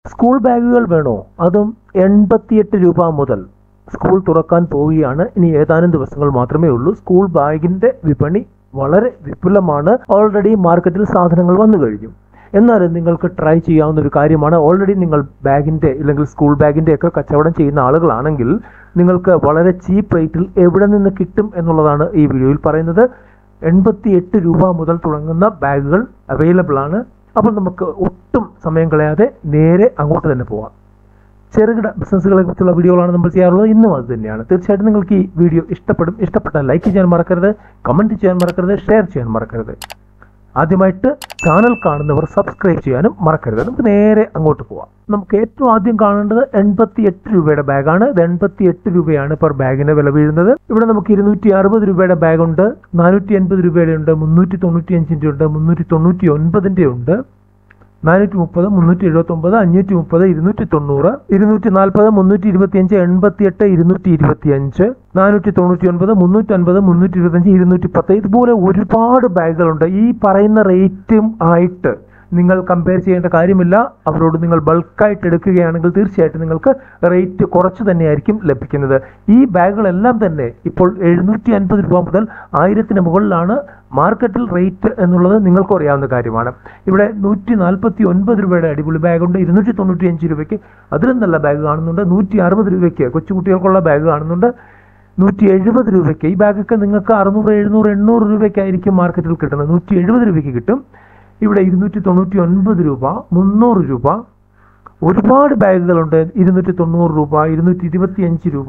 School ബാഗുകൾ വേണോ? അതും 88 രൂപ മുതൽ. സ്കൂൾ തുറക്കാൻ പോവുകയാണ്. ഇനി ഏതാനും ദിവസങ്ങൾ മാത്രമേ ഉള്ളൂ. സ്കൂൾ ബാഗിന്റെ വിപണി വളരെ വിപുലമാണ്. ഓൾറെഡി മാർക്കറ്റിൽ സാധനങ്ങൾ വന്നു കഴിഞ്ഞു. എന്നാലും നിങ്ങൾക്ക് ട്രൈ ചെയ്യാവുന്ന ഒരു കാര്യമാണ്. ഓൾറെഡി നിങ്ങൾ ബാഗിന്റെ അല്ലെങ്കിൽ സ്കൂൾ ബാഗിന്റെ ഒക്കെ കച്ചവടം ചെയ്യുന്ന ആളുകളാണെങ്കിൽ നിങ്ങൾക്ക് വളരെ ചീപ്പ് റേറ്റിൽ എവിടെ നിന്ന് കിട്ടും എന്നുള്ളതാണ് ഈ വീഡിയോയിൽ പറയുന്നത്. 88 രൂപ മുതൽ തുടങ്ങുന്ന ബാഗുകൾ അവൈലബിൾ ആണ്. അപ്പോൾ നമുക്ക് ഒട്ടും സമയം കളയാതെ നേരെ അങ്ങോട്ട് തന്നെ പോവാം. ചെറുകിട ബിസിനസ്സുകളെ കുറിച്ചുള്ള വീഡിയോകളാണ് നമ്മൾ ചെയ്യാറുള്ളത്. ഇന്നും അത് തന്നെയാണ്. തീർച്ചയായിട്ടും നിങ്ങൾക്ക് ഈ വീഡിയോ ഇഷ്ടപ്പെടും. ഇഷ്ടപ്പെട്ടാൽ ലൈക്ക് ചെയ്യാൻ മറക്കരുത്, കമൻറ്റ് ചെയ്യാൻ മറക്കരുത്, ഷെയർ ചെയ്യാൻ മറക്കരുത്. ആദ്യമായിട്ട് ചാനൽ കാണുന്നവർ സബ്സ്ക്രൈബ് ചെയ്യാനും മറക്കരുത്. നമുക്ക് നേരെ അങ്ങോട്ട് പോവാം. നമുക്ക് ഏറ്റവും ആദ്യം കാണേണ്ടത് 88 രൂപയുടെ ബാഗാണ്. ഇത് 88 രൂപയാണ് പെർ ബാഗിന് വില വീഴുന്നത്. ഇവിടെ നമുക്ക് 260 രൂപയുടെ ബാഗുണ്ട്, 480 രൂപയുടെ ഉണ്ട്, 395 ഉണ്ട്, 399 ഉണ്ട്, 430, 379, 530, 290, 240, 325, 88, 225, 499, 350, 325, 210. ഇതുപോലെ ഒരുപാട് ബാഗുകളുണ്ട്. ഈ പറയുന്ന റേറ്റും ആയിട്ട് നിങ്ങൾ കമ്പയർ ചെയ്യേണ്ട കാര്യമില്ല. അവരോട് നിങ്ങൾ ബൾക്കായിട്ട് എടുക്കുകയാണെങ്കിൽ തീർച്ചയായിട്ടും നിങ്ങൾക്ക് റേറ്റ് കുറച്ച് തന്നെയായിരിക്കും ലഭിക്കുന്നത്. ഈ ബാഗുകളെല്ലാം തന്നെ ഇപ്പോൾ 750 രൂപ മുതൽ 1000-ന് മുകളിലാണ് മാർക്കറ്റിൽ റേറ്റ് എന്നുള്ളത് നിങ്ങൾക്കും അറിയാവുന്ന കാര്യമാണ്. ഇവിടെ 149 രൂപയുടെ അടിപൊളി ബാഗുണ്ട്, 295 രൂപയ്ക്ക് അതിലും നല്ല ബാഗ് കാണുന്നുണ്ട്, 160 രൂപയ്ക്ക് കൊച്ചുകുട്ടികൾക്കുള്ള ബാഗ് കാണുന്നുണ്ട്, 170 രൂപയ്ക്ക്. ഈ ബാഗൊക്കെ നിങ്ങൾക്ക് 600, 700, 800 രൂപയ്ക്കായിരിക്കും മാർക്കറ്റിൽ കിട്ടുന്നത്. 170 രൂപയ്ക്ക് കിട്ടും. ഇവിടെ 299 രൂപ, 300 രൂപ. ഒരുപാട് ബാഗുകളുണ്ട്. 290 രൂപ, 225 രൂപ,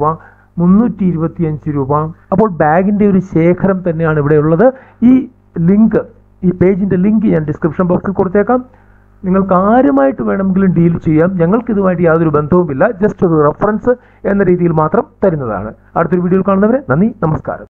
325 രൂപ. അപ്പോൾ ബാഗിൻ്റെ ഒരു ശേഖരം തന്നെയാണ് ഇവിടെ ഉള്ളത്. ഈ പേജിൻ്റെ ലിങ്ക് ഞാൻ ഡിസ്ക്രിപ്ഷൻ ബോക്സിൽ കൊടുത്തേക്കാം. നിങ്ങൾക്ക് ആരുമായിട്ട് വേണമെങ്കിലും ഡീൽ ചെയ്യാം. ഞങ്ങൾക്ക് ഇതുമായിട്ട് യാതൊരു ബന്ധവുമില്ല. ജസ്റ്റ് ഒരു റെഫറൻസ് എന്ന രീതിയിൽ മാത്രം തരുന്നതാണ്. അടുത്തൊരു വീഡിയോയിൽ കാണുന്നവരെ നന്ദി, നമസ്കാരം.